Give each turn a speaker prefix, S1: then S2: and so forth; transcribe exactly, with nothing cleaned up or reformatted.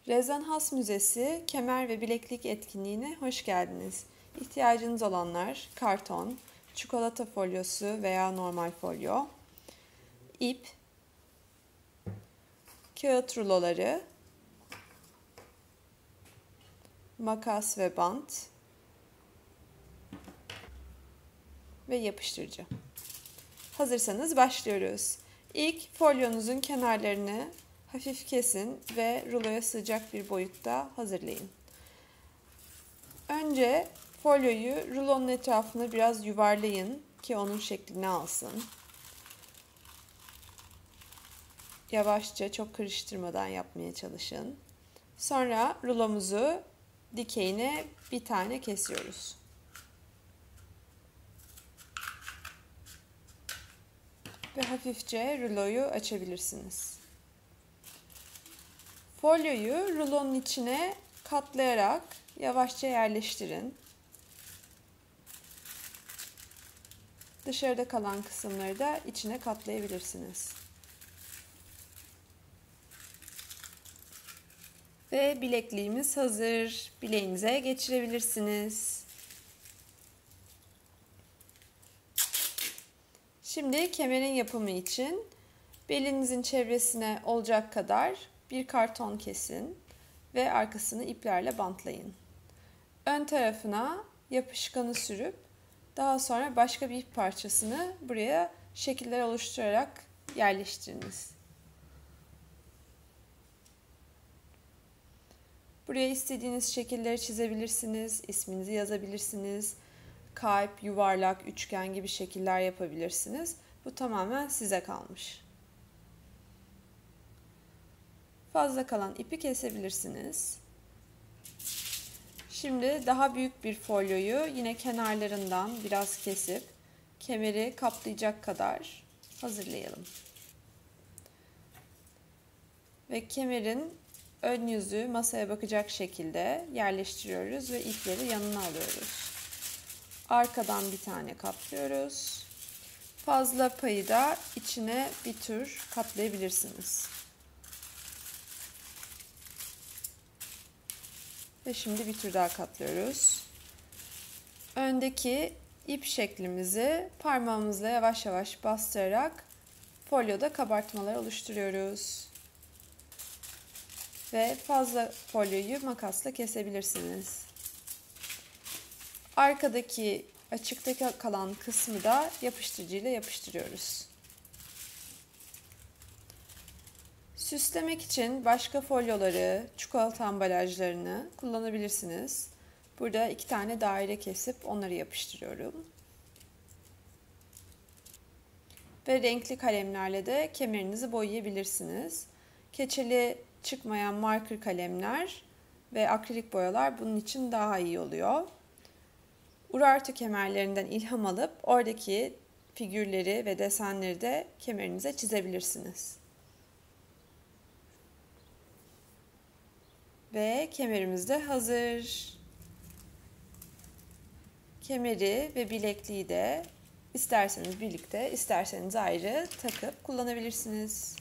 S1: Rezanhas Müzesi Kemer ve Bileklik etkinliğine hoş geldiniz. İhtiyacınız olanlar karton, çikolata folyosu veya normal folyo, ip, kağıt ruloları, makas ve bant ve yapıştırıcı. Hazırsanız başlıyoruz. İlk folyonuzun kenarlarını hafif kesin ve ruloya sığacak bir boyutta hazırlayın. Önce folyoyu rulonun etrafına biraz yuvarlayın ki onun şeklini alsın. Yavaşça, çok karıştırmadan yapmaya çalışın. Sonra rulomuzu dikeyine bir tane kesiyoruz. Ve hafifçe ruloyu açabilirsiniz. Folyoyu rulonun içine katlayarak yavaşça yerleştirin. Dışarıda kalan kısımları da içine katlayabilirsiniz. Ve bilekliğimiz hazır. Bileğinize geçirebilirsiniz. Şimdi kemerin yapımı için belinizin çevresine olacak kadar bir karton kesin ve arkasını iplerle bantlayın. Ön tarafına yapışkanı sürüp daha sonra başka bir ip parçasını buraya şekiller oluşturarak yerleştiriniz. Buraya istediğiniz şekilleri çizebilirsiniz, isminizi yazabilirsiniz, kalp, yuvarlak, üçgen gibi şekiller yapabilirsiniz. Bu tamamen size kalmış. Fazla kalan ipi kesebilirsiniz. Şimdi daha büyük bir folyoyu yine kenarlarından biraz kesip kemeri kaplayacak kadar hazırlayalım. Ve kemerin ön yüzü masaya bakacak şekilde yerleştiriyoruz ve ipleri yanına alıyoruz. Arkadan bir tane kaplıyoruz. Fazla payı da içine bir tür katlayabilirsiniz. Ve şimdi bir tür daha katlıyoruz. Öndeki ip şeklimizi parmağımızla yavaş yavaş bastırarak folyoda kabartmalar oluşturuyoruz. Ve fazla folyoyu makasla kesebilirsiniz. Arkadaki açıkta kalan kısmı da yapıştırıcıyla yapıştırıyoruz. Süslemek için başka folyoları, çikolata ambalajlarını kullanabilirsiniz. Burada iki tane daire kesip onları yapıştırıyorum. Ve renkli kalemlerle de kemerinizi boyayabilirsiniz. Keçeli çıkmayan marker kalemler ve akrilik boyalar bunun için daha iyi oluyor. Urartu kemerlerinden ilham alıp oradaki figürleri ve desenleri de kemerinize çizebilirsiniz. Ve kemerimiz de hazır. Kemeri ve bilekliği de isterseniz birlikte, isterseniz ayrı takıp kullanabilirsiniz.